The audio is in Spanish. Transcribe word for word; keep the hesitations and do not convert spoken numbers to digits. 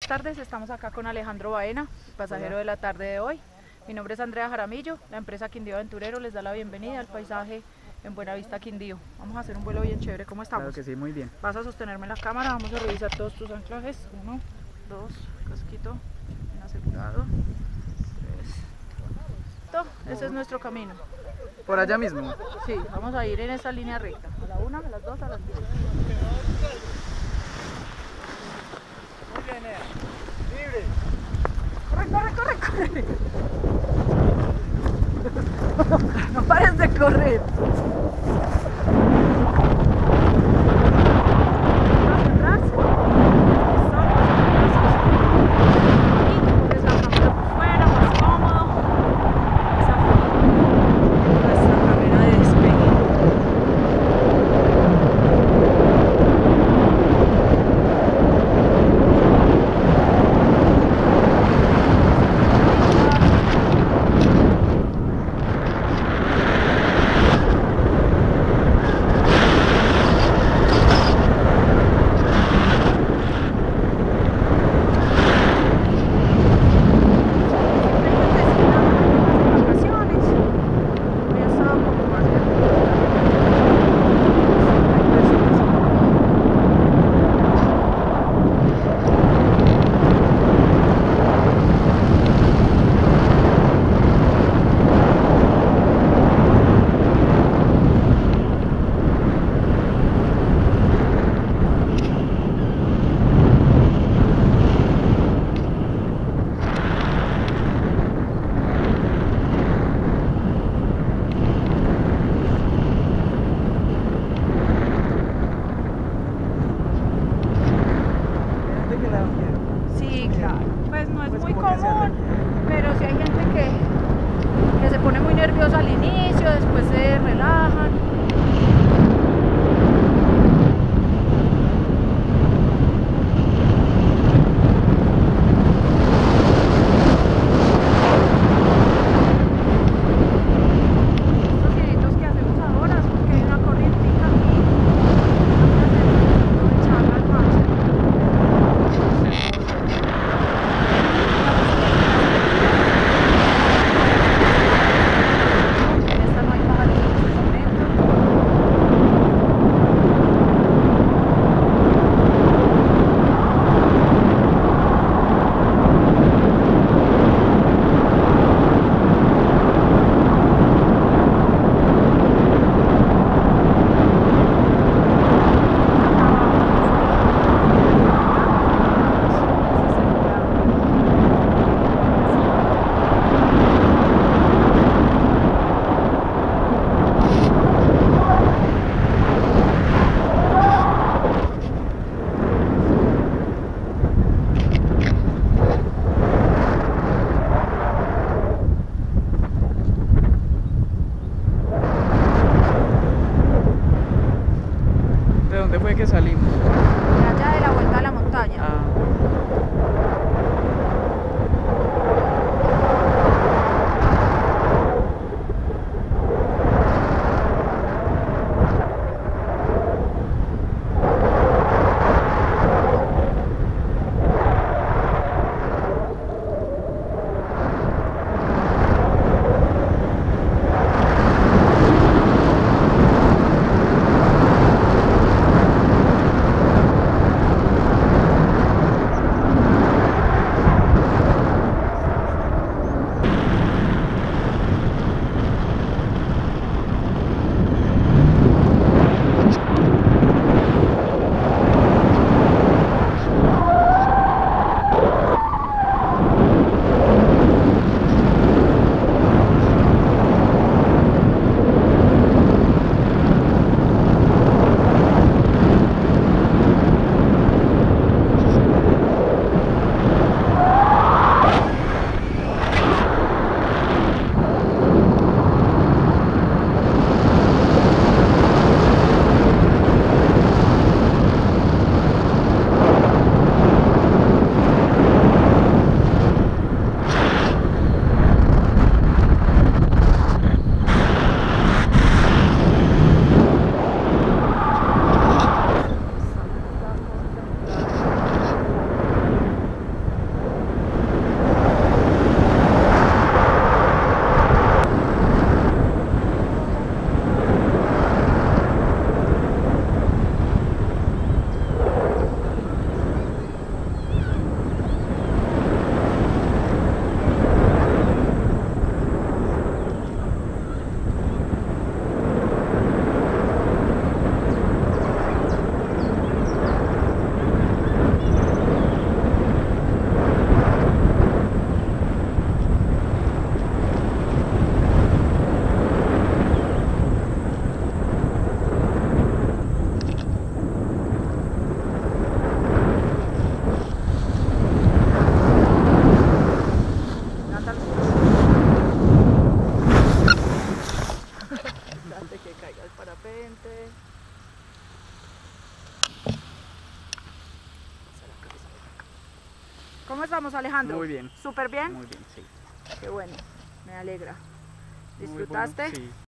tardes, estamos acá con Alejandro Baena, pasajero Hola. de la tarde de hoy. Mi nombre es Andrea Jaramillo, la empresa Quindío Aventurero les da la bienvenida al paisaje en Buenavista Quindío. Vamos a hacer un vuelo bien chévere, ¿cómo estamos? Claro que sí, muy bien. Vas a sostenerme la cámara, vamos a revisar todos tus anclajes. Uno, dos, casquito, bien asegurado. Tres, cuatro. Ese es nuestro camino. ¿Por allá mismo? Sí, vamos a ir en esa línea recta. A la una, a las dos, a las tres. Muy bien, eh. Libre. Corre, corre, corre, corre. No pares de correr. Atrás, atrás. Y pones la cámara por fuera, más cómodo. Esa fue nuestra carrera de despegue. Sí, claro, pues no es Pues muy como que se común, arregla. pero sí hay gente que, que se pone muy nerviosa al inicio, después se relajan. Estos giritos que hacemos ahora es porque hay una corrientica aquí, aprovecharla al máximo. En esta no hay pajaritos en este momento. ¿De dónde fue que salimos? De allá de la vuelta a la montaña. Ah. ¿Cómo estamos, Alejandro? Muy bien. ¿Súper bien? Muy bien, sí. Qué bueno, me alegra. Muy bueno, ¿Disfrutaste? sí.